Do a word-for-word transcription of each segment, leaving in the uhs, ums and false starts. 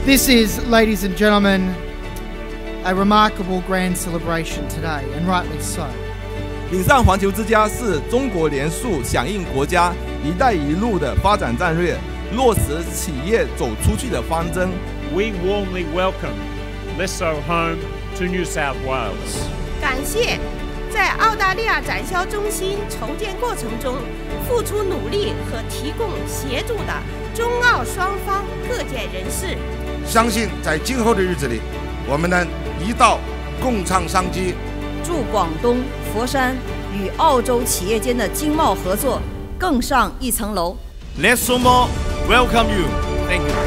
This is, ladies and gentlemen, a remarkable grand celebration today, and rightly so. 岭上环球之家是中国联塑响应国家“一带一路”的发展战略，落实企业走出去的方针。 We warmly welcome Lesso Home to New South Wales. 感谢在澳大利亚展销中心筹建过程中付出努力和提供协助的中澳双方各界人士。 相信在今后的日子里，我们能一道共创商机。 祝广东、佛山与澳洲企业间的经贸合作更上一层楼。 Lesso Home welcome you. Thank you.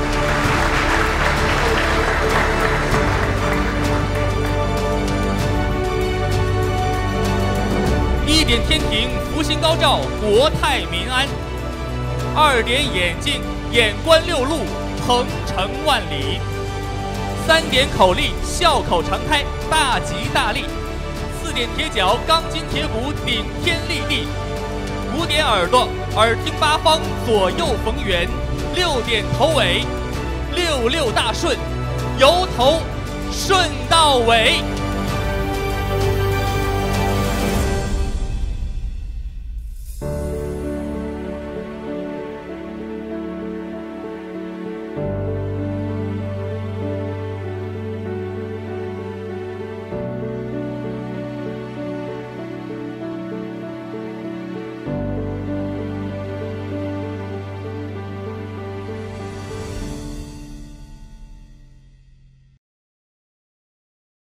一点天庭，福星高照，国泰民安；二点眼镜，眼观六路，鹏程万里；三点口令，笑口常开，大吉大利；四点铁脚，钢筋铁骨，顶天立地；五点耳朵，耳听八方，左右逢源；六点头尾，六六大顺，由头顺到尾。